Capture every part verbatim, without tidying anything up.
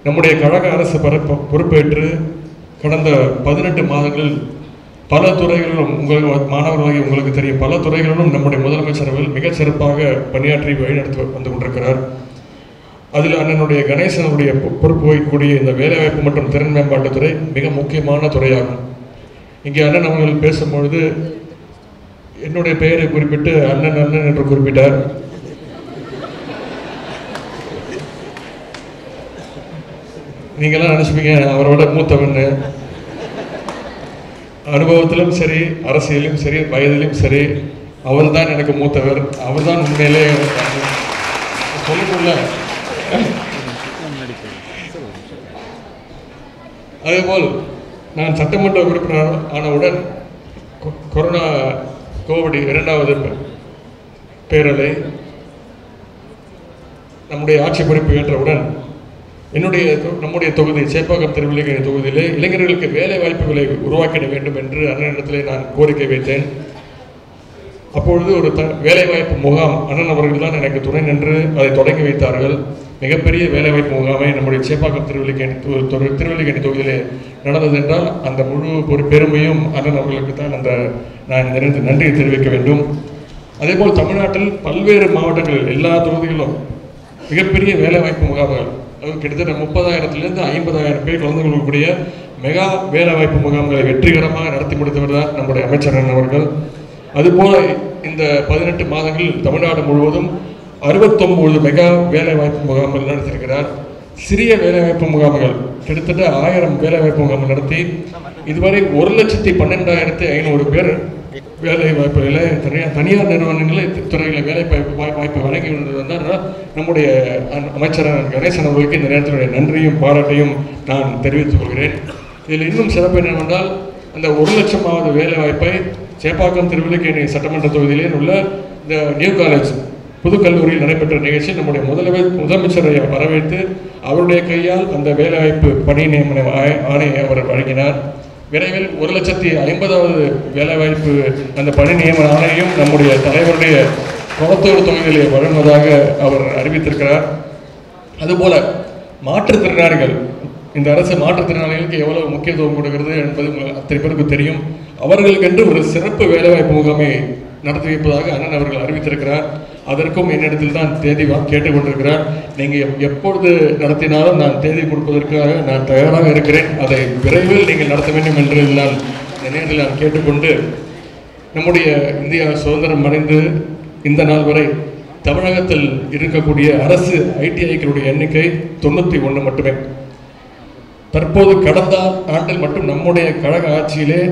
நம்முடைய கழக அரசு பொறுப்பேற்று கடந்த பதினெட்டு மாதங்களில் பல துறைகளிலும் உங்களுக்கு மாணவர்களாகி உங்களுக்கு தெரியும் பல துறைகளிலும் நம்முடைய முதலமைச்சர் அவர்கள் மிகச் சிறப்பாக பணியாற்றி வழிநடத்தி வந்து கொண்டிருக்கிறார். அதில் அண்ணனுடைய கணேசனுடைய பொறுப்பு வகிக்கக்கூடிய இந்த வேலைவாய்ப்பு மற்றும் திறன் மேம்பாட்டுத்துறை மிக முக்கியமான துறையாகும். இங்கே அண்ணன் அவர்கள் பேசும்பொழுது என்னுடைய பெயரை குறிப்பிட்டு அண்ணன் அண்ணன் என்று குறிப்பிட்டார். நீங்களாம் நினைச்சுப்பீங்க அவரோட மூத்தவன்னு. அனுபவத்திலும் சரி, அரசியலும் சரி, வயதிலும் சரி, அவர் தான் எனக்கு மூத்தவர். அவர் தான் உண்மையிலே சொல்லணும்ல. அதேபோல் நான் சட்டமன்ற உறுப்பினர் ஆனவுடன் கொரோனா கோவிட் இரண்டாவது பேரலை நம்முடைய ஆட்சி பொறுப்பு ஏற்றவுடன் என்னுடைய நம்முடைய தொகுதி சேப்பாக்கம் திருவில்லிக்கேணி தொகுதியிலே இளைஞர்களுக்கு வேலை வாய்ப்புகளை உருவாக்கிட வேண்டும் என்று அண்ணனிடத்திலே நான் கோரிக்கை வைத்தேன். அப்பொழுது ஒரு த வேலைவாய்ப்பு முகாம் அண்ணன் அவர்கள் தான் எனக்கு துணை நின்று அதை தொடங்கி வைத்தார்கள். மிகப்பெரிய வேலைவாய்ப்பு முகாமை நம்முடைய சேப்பாக்கம் திருவில்லிக்கேணி திருவில்லிக்கேணி தொகுதியிலே நடந்தது என்றால் அந்த முழு ஒரு பெருமையும் அண்ணன் அவர்களுக்கு தான் அந்த நான் நிறைந்து நன்றியை தெரிவிக்க வேண்டும். அதேபோல் தமிழ்நாட்டில் பல்வேறு மாவட்டங்களில் எல்லா தொகுதிகளிலும் மிகப்பெரிய வேலைவாய்ப்பு முகாம்கள், கிட்டத்தட்ட முப்பதாயிரத்திலிருந்து ஐம்பதாயிரம் பேர் கலந்து கொள்ளக்கூடிய மெகா வேலைவாய்ப்பு முகாம்களை வெற்றிகரமாக நடத்தி முடித்தவர் தான் நம்முடைய அமைச்சர் அவர்கள். அதுபோல இந்த பதினெட்டு மாதங்களில் தமிழ்நாடு முழுவதும் அறுபத்தொன்பது மெகா வேலைவாய்ப்பு முகாம்கள் நடத்தியிருக்கிறார். சிறிய வேலைவாய்ப்பு முகாம்கள் கிட்டத்தட்ட ஆயிரம் வேலைவாய்ப்பு முகாம்கள் நடத்தி இதுவரை ஒரு லட்சத்தி பன்னெண்டாயிரத்தி ஐநூறு பேர் வேலை வாய்ப்புகளை தனியார் தனியார் நிறுவனங்களில் துறைகளில் வேலை வாய்ப்பு வழங்கி வந்தால் நம்முடைய அமைச்சர் கணேசன் அவர்களுக்கு இந்த நேரத்தினுடைய நன்றியும் பாராட்டையும் நான் தெரிவித்துக் கொள்கிறேன். இதில் இன்னும் சிறப்பு என்னவென்றால் அந்த ஒரு லட்சமாவது வேலை வாய்ப்பை சேப்பாக்கம் திருவில்லிக்கேணி சட்டமன்ற தொகுதியிலே உள்ள இந்த நியூ காலேஜ் புதுக்கல்லூரியில் நடைபெற்ற நிகழ்ச்சி நம்முடைய முதலமைச்சர் முதலமைச்சரை வரவேற்று அவருடைய கையால் அந்த வேலைவாய்ப்பு பணி நியமன ஆணையை அவர் வழங்கினார். விரைவில் ஒரு லட்சத்தி ஐம்பதாவது வேலைவாய்ப்பு அந்த பணி நியமன ஆணையம் நம்முடைய தலைவருடைய குளத்தூர் தொகுதியிலே வழங்குவதாக அவர் அறிவித்திருக்கிறார். அதுபோல மாற்றுத்திறனாளிகள், இந்த அரசு மாற்றுத்திறனாளிகளுக்கு எவ்வளவு முக்கியத்துவம் கொடுக்கிறது என்பது அத்தனை பேருக்கு தெரியும். அவர்களுக்கென்று ஒரு சிறப்பு வேலைவாய்ப்பு முகாமை நடத்தி வைப்பதாக அண்ணன் அவர்கள் அறிவித்திருக்கிறார். அதற்கும் என்னிடத்தில் தான் தேதி கேட்டுக்கொண்டிருக்கிறார். நீங்கள் எப்பொழுது நடத்தினாலும் நான் தேதி கொடுப்பதற்காக நான் தயாராக இருக்கிறேன். அதை விரைவில் நீங்கள் நடத்த வேண்டும் என்று நான் நேரில் நான் கேட்டுக்கொண்டு, நம்முடைய இந்தியா சுதந்திரம் அடைந்து இந்த நாள் வரை தமிழகத்தில் இருக்கக்கூடிய அரசு ஐடிஐக்களுடைய எண்ணிக்கை தொண்ணூற்றி ஒன்று மட்டுமே. தற்போது கடந்த ஆண்டில் மட்டும் நம்முடைய கழக ஆட்சியிலே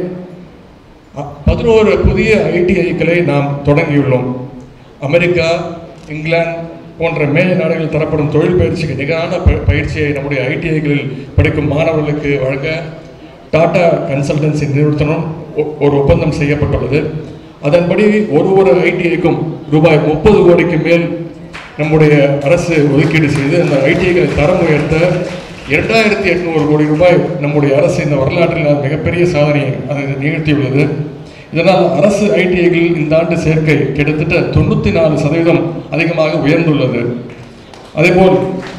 பதினோரு புதிய ஐடிஐக்களை நாம் தொடங்கியுள்ளோம். அமெரிக்கா, இங்கிலாந்து போன்ற மேலை நாடுகளில் தரப்படும் தொழில் பயிற்சிக்கு நிகரான பயிற்சியை நம்முடைய ஐடிஐகளில் படிக்கும் மாணவர்களுக்கு வழங்க டாடா கன்சல்டன்சி நிறுவனத்துடன் ஒரு ஒப்பந்தம் செய்யப்பட்டுள்ளது. அதன்படி ஒரு ஒரு ஐடிஐக்கும் ரூபாய் முப்பது கோடிக்கு மேல் நம்முடைய அரசு ஒதுக்கீடு செய்து அந்த ஐடிஐகளை தரம் உயர்த்த இரண்டாயிரத்தி எட்நூறு கோடி ரூபாய் நம்முடைய அரசு இந்த வரலாற்றில் மிகப்பெரிய சாதனையை அதை நிகழ்த்தியுள்ளது. இதனால் அரசு ஐடிஐகளில் இந்த ஆண்டு சேர்க்கை கிட்டத்தட்ட தொண்ணூற்றி நாலு சதவீதம் அதிகமாக உயர்ந்துள்ளது. அதேபோல்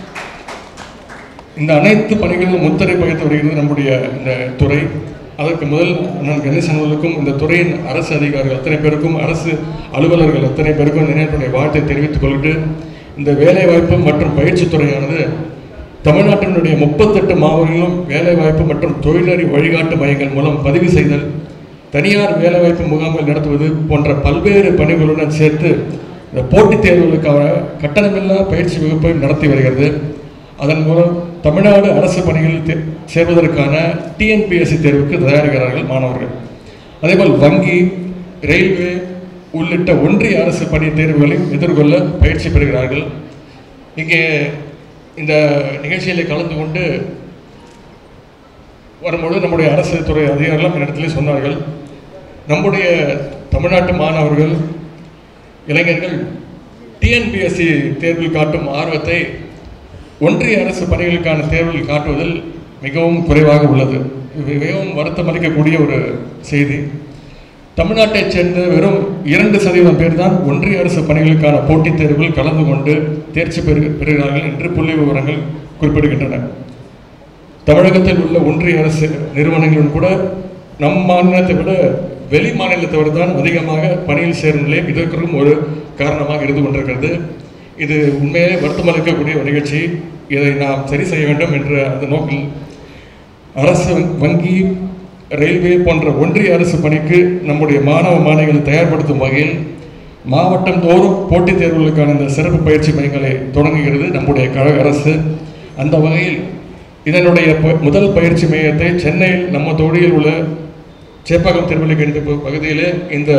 இந்த அனைத்து பணிகளிலும் முத்திரை பகிர்ந்து வருகிறது நம்முடைய இந்த துறை. அதற்கு முதல் நான் கணேசனுக்கும் இந்த துறையின் அரசு அதிகாரிகள் அத்தனை பேருக்கும், அரசு அலுவலர்கள் அத்தனை பேருக்கும் நினைவுடைய வாழ்த்தை தெரிவித்துக் கொள்கிட்டு, இந்த வேலைவாய்ப்பு மற்றும் பயிற்சி துறையானது தமிழ்நாட்டினுடைய முப்பத்தெட்டு மாவட்டங்களிலும் வேலைவாய்ப்பு மற்றும் தொழிலறி வழிகாட்டு மையங்கள் மூலம் பதிவு செய்தல், தனியார் வேலைவாய்ப்பு முகாம்கள் நடத்துவது போன்ற பல்வேறு பணிகளுடன் சேர்த்து இந்த போட்டித் தேர்வுகளுக்கான கட்டணமில்லா பயிற்சி வகுப்பை நடத்தி வருகிறது. அதன் மூலம் தமிழ்நாடு அரசு பணிகளில் சேர்வதற்கான டிஎன்பிஎஸ்சி தேர்வுக்கு தயாரிக்கிறார்கள் மாணவர்கள். அதேபோல் வங்கி, ரயில்வே உள்ளிட்ட ஒன்றிய அரசு பணி தேர்வுகளையும் எதிர்கொள்ள பயிற்சி பெறுகிறார்கள். இங்கே இந்த நிகழ்ச்சியில் கலந்து கொண்டு வரும்பொழுது நம்முடைய அரசு துறை அதிகாரிகளும் இடத்திலே சொன்னார்கள், நம்முடைய தமிழ்நாட்டு மாணவர்கள் இளைஞர்கள் டிஎன்பிஎஸ்சி தேர்வில் காட்டும் ஆர்வத்தை ஒன்றிய அரசு பணிகளுக்கான தேர்வில் காட்டுவதில் மிகவும் குறைவாக உள்ளது. இது மிகவும் வருத்தம் அளிக்கக்கூடிய ஒரு செய்தி. தமிழ்நாட்டைச் சேர்ந்த வெறும் இரண்டு சதவீதம் பேர் தான் ஒன்றிய அரசு பணிகளுக்கான போட்டித் தேர்வுகள் கலந்து கொண்டு தேர்ச்சி பெறு பெறுகிறார்கள் என்று புள்ளி விவரங்கள் குறிப்பிடுகின்றன. தமிழகத்தில் உள்ள ஒன்றிய அரசு நிறுவனங்களும் கூட நம் மாநிலத்தை விட வெளி மாநிலத்தவர் தான் அதிகமாக பணியில் சேரும் நிலை இதற்கும் ஒரு காரணமாக இருந்து கொண்டிருக்கிறது. இது உண்மையே வருத்தம் அளிக்கக்கூடிய ஒரு நிகழ்ச்சி. இதை நாம் சரி செய்ய வேண்டும் என்ற அந்த நோக்கில் அரசு வங்கி, ரயில்வே போன்ற ஒன்றிய அரசு பணிக்கு நம்முடைய மாணவ மாணவிகளை தயார்படுத்தும் வகையில் மாவட்டம் தோறும் போட்டித் தேர்வுகளுக்கான இந்த சிறப்பு பயிற்சி மையங்களை தொடங்குகிறது நம்முடைய கழக அரசு. அந்த வகையில் இதனுடைய முதல் பயிற்சி மையத்தை சென்னையில் நம்ம தொழிலில் உள்ள சேப்பாக்கம் திருவள்ளிக்கை என்ற பகுதியிலே இந்த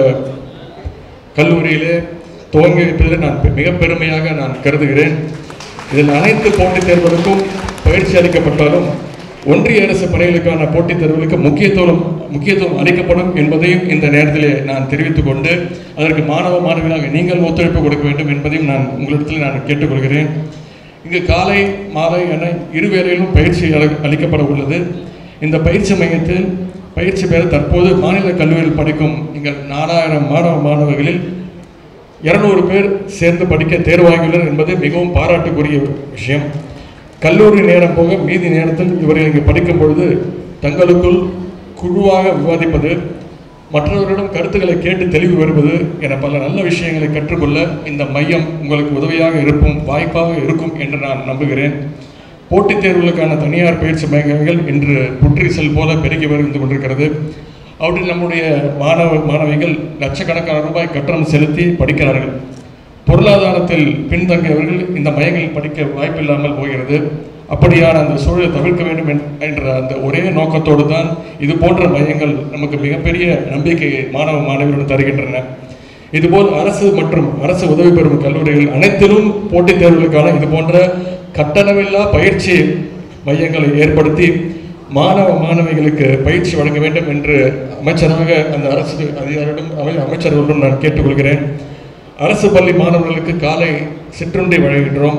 கல்லூரியிலே துவங்கி வைப்பதில் நான் மிக பெருமையாக நான் கருதுகிறேன். இதில் அனைத்து போட்டித் தேர்வுகளுக்கும் பயிற்சி அளிக்கப்பட்டாலும் ஒன்றிய அரசு பணிகளுக்கான போட்டித் தேர்வுகளுக்கு முக்கியத்துவம் முக்கியத்துவம் அளிக்கப்படும் என்பதையும் இந்த நேரத்திலே நான் தெரிவித்துக் கொண்டு அதற்கு மாணவ மாணவிகளாக நீங்கள் ஒத்துழைப்பு கொடுக்க வேண்டும் என்பதையும் நான் உங்களிடத்தில் நான் கேட்டுக்கொள்கிறேன். இங்கு காலை மாலை என இருவேளையிலும் பயிற்சி அளிக்கப்பட உள்ளது. இந்த பயிற்சி மையத்தில் பயிற்சி பெற தற்போது மாநில கல்லூரியில் படிக்கும் இங்கே நாலாயிரம் மாணவ மாணவர்களில் இருநூறு பேர் சேர்ந்து படிக்க தேர்வாகியுள்ளனர் என்பது மிகவும் பாராட்டுக்குரிய விஷயம். கல்லூரி நேரம் போக மீதி நேரத்தில் இவர்கள் இங்கு படிக்கும் பொழுது தங்களுக்குள் குழுவாக விவாதிப்பது, மற்றவர்களிடம் கருத்துக்களை கேட்டு தெளிவு வருவது என பல நல்ல விஷயங்களை கற்றுக்கொள்ள இந்த மையம் உங்களுக்கு உதவியாக இருக்கும், வாய்ப்பாக இருக்கும் என்று நான் நம்புகிறேன். போட்டித் தேர்வுகளுக்கான தனியார் பயிற்சி மையங்கள் இன்று புற்றீசல் போல பெருகி வந்து கொண்டிருக்கிறது. அவற்றில் நம்முடைய மாணவ மாணவிகள் லட்சக்கணக்கான ரூபாய் கட்டணம் செலுத்தி படிக்கிறார்கள். பொருளாதாரத்தில் பின்தங்கியவர்கள் இந்த மையங்களில் படிக்க வாய்ப்பில்லாமல் போகிறது. அப்படியான அந்த சூழலை தவிர்க்க வேண்டும் என்ற அந்த ஒரே நோக்கத்தோடு தான் இது போன்ற மையங்கள் நமக்கு மிகப்பெரிய நம்பிக்கையை மாணவ மாணவிகளுடன் தருகின்றன. இதுபோல் அரசு மற்றும் அரசு உதவி பெறும் கல்லூரிகள் அனைத்திலும் போட்டித் தேர்வுகளுக்கான இது போன்ற கட்டணமில்லா பயிற்சி மையங்களை ஏற்படுத்தி மாணவ மாணவிகளுக்கு பயிற்சி வழங்க வேண்டும் என்று அமைச்சராக அந்த அரசு அதிகாரிடம் அமைச்சர்களுடன் நான் கேட்டுக்கொள்கிறேன். அரசு பள்ளி மாணவர்களுக்கு காலை சிற்றுண்டி வழங்குகின்றோம்.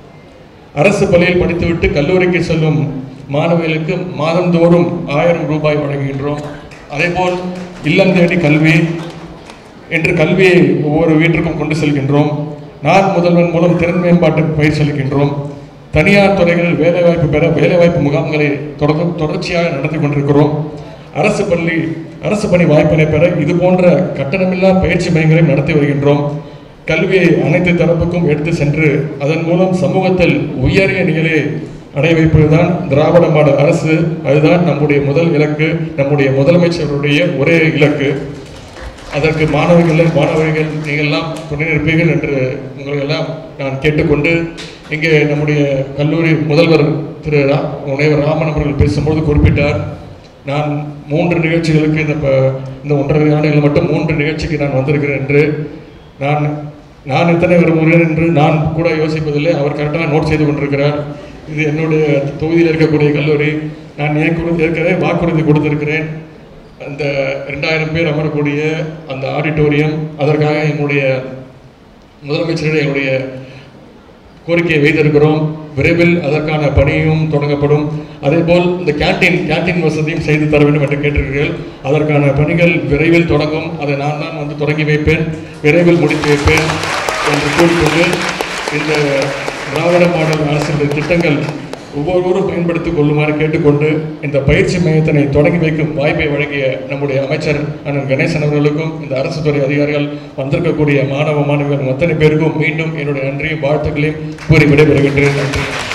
அரசு பள்ளியில் படித்துவிட்டு கல்லூரிக்கு செல்லும் மாணவிகளுக்கு மாதந்தோறும் ஆயிரம் ரூபாய் வழங்குகின்றோம். அதேபோல் இல்லம் தேடி கல்வி என்று கல்வியை ஒவ்வொரு வீட்டிற்கும் கொண்டு செல்கின்றோம். நான் முதல்வன் மூலம் திறன் மேம்பாட்டுக்கு பயிற்சி அளிக்கின்றோம். தனியார் துறைகளில் வேலைவாய்ப்பு பெற வேலைவாய்ப்பு முகாம்களை தொடர் தொடர்ச்சியாக நடத்தி கொண்டிருக்கிறோம். அரசு பள்ளி அரசு பணி வாய்ப்பினை பெற இது போன்ற கட்டணமில்லா பயிற்சி மையங்களையும் நடத்தி வருகின்றோம். கல்வியை அனைத்து தரப்புக்கும் எடுத்து சென்று அதன் மூலம் சமூகத்தில் உயரிய நிலையை அடைய வைப்பதுதான் திராவிட மாடல் அரசு. அதுதான் நம்முடைய முதல் இலக்கு, நம்முடைய முதலமைச்சருடைய ஒரே இலக்கு. அதற்கு மாணவர்கள் மாணவர்கள் நீங்கள்லாம் துணை நிற்பீர்கள் என்று உங்களெல்லாம் நான் கேட்டுக்கொண்டு இங்கே நம்முடைய கல்லூரி முதல்வர் திரு ரா முனைவர் ராமன் அவர்கள் பேசும்போது குறிப்பிட்டார், நான் மூன்று நிகழ்ச்சிகளுக்கு இந்த இந்த ஒன்றரை ஆண்டுகள் மட்டும் மூன்று நிகழ்ச்சிக்கு நான் வந்திருக்கிறேன் என்று. நான் நான் எத்தனை விரும்புகிறேன் என்று நான் கூட யோசிப்பதில்லை. அவர் கரெக்டாக நோட் செய்து கொண்டிருக்கிறார். இது என்னுடைய தொகுதியில் இருக்கக்கூடிய கல்லூரி. நான் ஏற்கனவே வாக்குறுதி கொடுத்திருக்கிறேன். அந்த ரெண்டாயிரம் பேர் அமரக்கூடிய அந்த ஆடிட்டோரியம், அதற்காக என்னுடைய முதலமைச்சரிடம் என்னுடைய கோரிக்கையை வைத்திருக்கிறோம். விரைவில் அதற்கான பணியும் தொடங்கப்படும். அதேபோல் இந்த கேன்டீன் கேன்டீன் வசதியும் செய்து தர வேண்டும் என்று கேட்டிருக்கிறீர்கள். அதற்கான பணிகள் விரைவில் தொடங்கும். அதை நான் தான் வந்து தொடங்கி வைப்பேன், விரைவில் முடித்து வைப்பேன் என்று கூறிக்கொண்டு இந்த திராவிட மாடல் அரசுடைய திட்டங்கள் ஒவ்வொருவரும் பயன்படுத்திக் கொள்ளுமாறு கேட்டுக்கொண்டு இந்த பயிற்சி மையத்தினை தொடங்கி வைக்கும் வாய்ப்பை வழங்கிய நம்முடைய அமைச்சர் அண்ணன் கணேசன் அவர்களுக்கும் இந்த அரசு துறை அதிகாரிகள் வந்திருக்கக்கூடிய மாணவ மாணவிகள் அத்தனை பேருக்கும் மீண்டும் என்னுடைய நன்றியும் வாழ்த்துக்களையும் கூறி விடைபெறுகின்றேன். நன்றி.